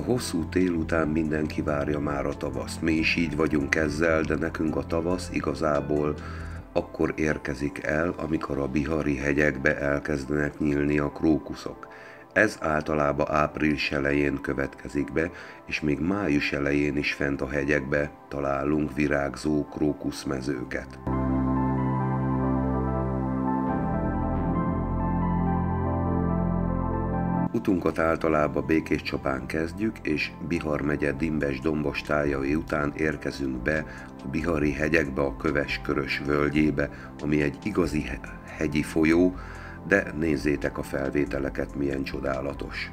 hosszú tél után mindenki várja már a tavaszt. Mi is így vagyunk ezzel, de nekünk a tavasz igazából akkor érkezik el, amikor a bihari hegyekbe elkezdenek nyílni a krókuszok. Ez általában április elején következik be, és még május elején is fent a hegyekbe találunk virágzó krókuszmezőket. Utunkat általában Békéscsapán kezdjük, és Bihar megye Dimbes-dombos tájai után érkezünk be a bihari hegyekbe, a Köves-Körös völgyébe, ami egy igazi hegyi folyó, de nézzétek a felvételeket, milyen csodálatos.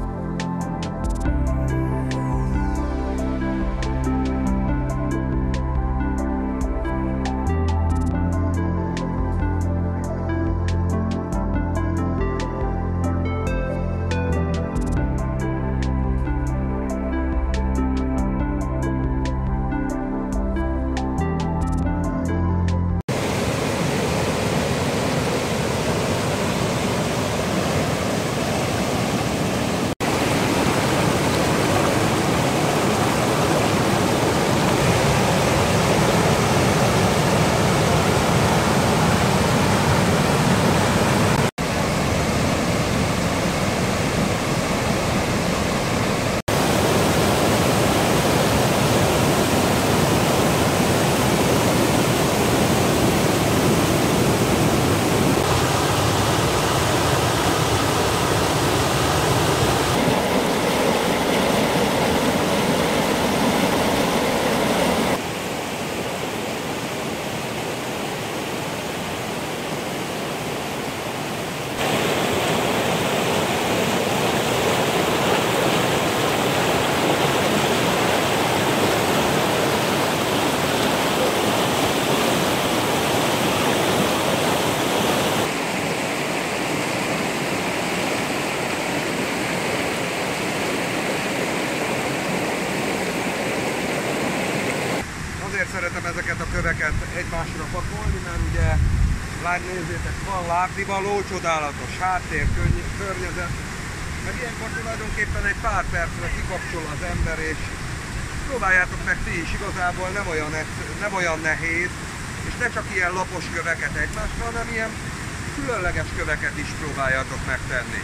Azért szeretem ezeket a köveket egymásra pakolni, mert ugye, nézzétek, van látnivaló, csodálatos háttér, környezet, meg ilyenkor tulajdonképpen egy pár percre kikapcsol az ember, és próbáljátok meg ti is, igazából nem olyan nehéz, és ne csak ilyen lapos köveket egymásra, hanem ilyen különleges köveket is próbáljátok megtenni.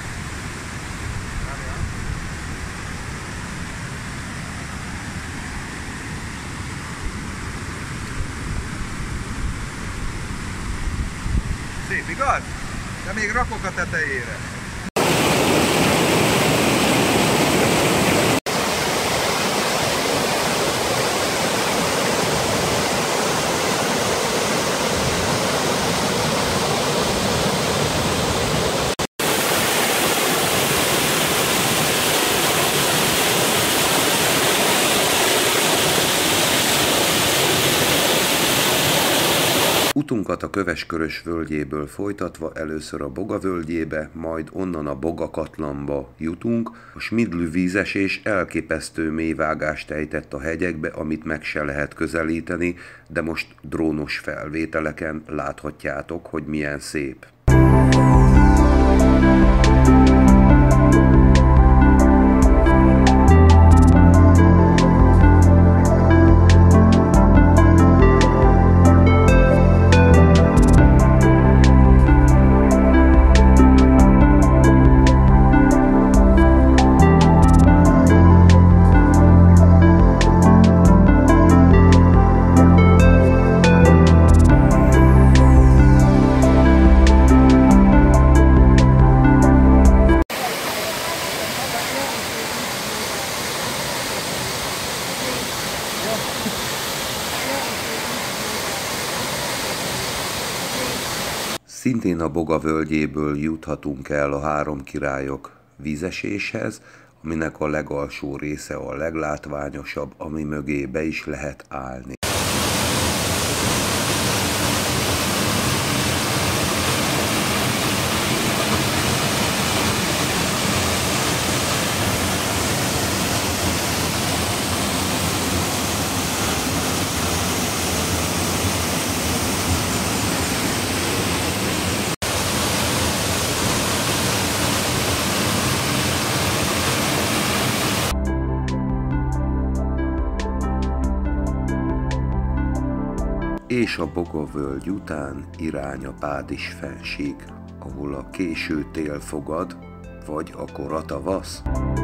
Szép, igaz? De még rakok a tetejére. Utunkat a Köves-Körös völgyéből folytatva először a Boga völgyébe, majd onnan a Boga-Katlanba jutunk. A Smidlű vízesés elképesztő mélyvágást ejtett a hegyekbe, amit meg se lehet közelíteni, de most drónos felvételeken láthatjátok, hogy milyen szép. Szintén a Boga völgyéből juthatunk el a Három Királyok vízeséshez, aminek a legalsó része a leglátványosabb, ami mögé be is lehet állni. és a Bogavölgy után irány a Pádis fenség, ahol a késő tél fogad, vagy a kora tavasz.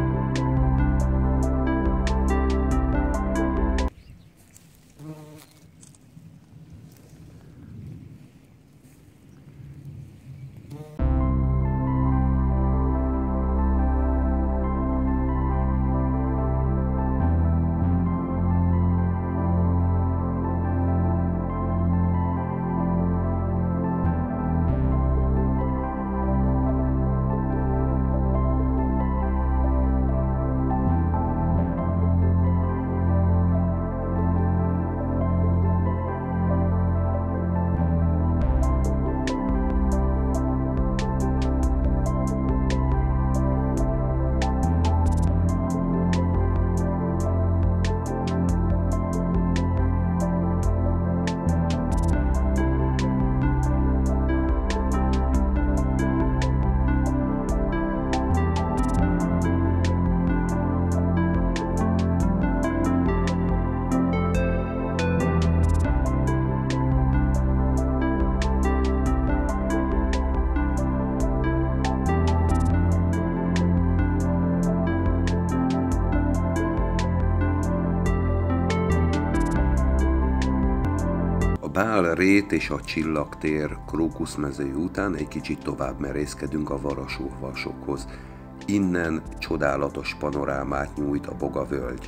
Bálrét és a Csillagtér krókuszmezői után egy kicsit tovább merészkedünk a Varasó-havasokhoz. Innen csodálatos panorámát nyújt a Bogavölgy.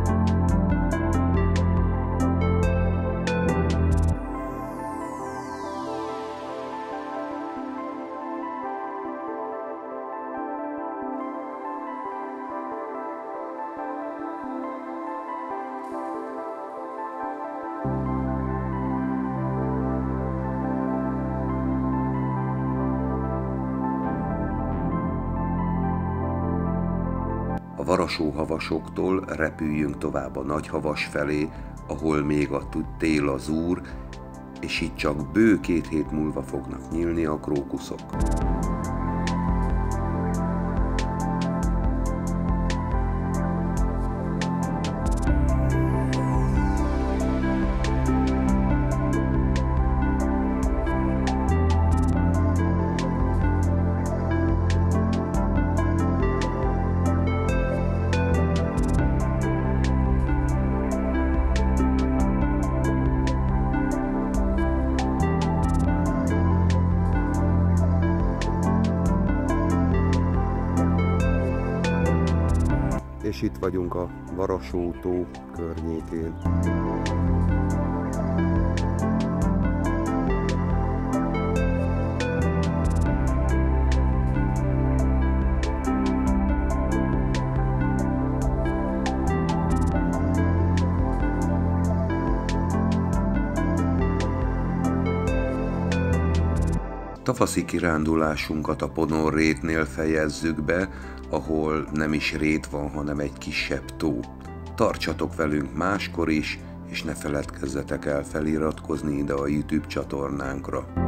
A Varasó-havasoktól repüljünk tovább a Nagyhavas felé, ahol még a tél az úr, és itt csak bő 2 hét múlva fognak nyílni a krókuszok. És itt vagyunk a Varasó-tó környékén. Tavaszi kirándulásunkat a Ponorrétnél fejezzük be, ahol nem is rét van, hanem egy kisebb tó. Tartsatok velünk máskor is, és ne feledkezzetek el feliratkozni ide a YouTube csatornánkra.